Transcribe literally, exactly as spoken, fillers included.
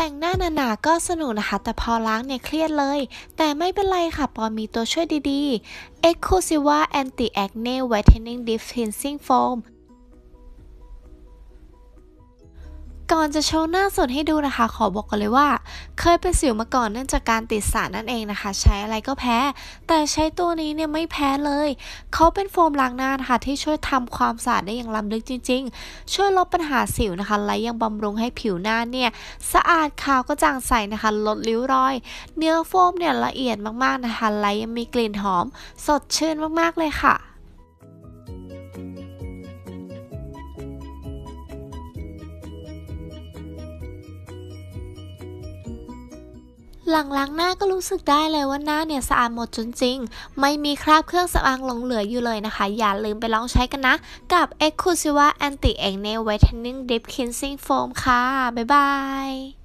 แต่งหน้าหนาๆก็สนุกนะคะแต่พอล้างเนี่ยเครียดเลยแต่ไม่เป็นไรค่ะปอมีตัวช่วยดีๆ Exclusiva Anti-acne Whitening Deep Cleansing Foamก่อนจะโชว์หน้าสดให้ดูนะคะขอบอกกันเลยว่าเคยเป็นสิวมาก่อนเนื่องจากการติดสารนั่นเองนะคะใช้อะไรก็แพ้แต่ใช้ตัวนี้เนี่ยไม่แพ้เลยเขาเป็นโฟมล้างหน้านะคะที่ช่วยทำความสะอาดได้อย่างล้ำลึกจริงๆช่วยลดปัญหาสิวนะคะและยังบำรุงให้ผิวหน้าเนี่ยสะอาดขาวกระจ่างใสนะคะลดริ้วรอยเนื้อโฟมเนี่ยละเอียดมากๆนะคะและยังมีกลิ่นหอมสดชื่นมากๆเลยค่ะหลังล้างหน้าก็รู้สึกได้เลยว่าหน้าเนี่ยสะอาดหมดจริงๆไม่มีคราบเครื่องสำอางหลงเหลืออยู่เลยนะคะอย่าลืมไปลองใช้กันนะกับ Exclusiva Anti-acne Whitening Deep Cleansing Foam ค่ะบ๊ายบาย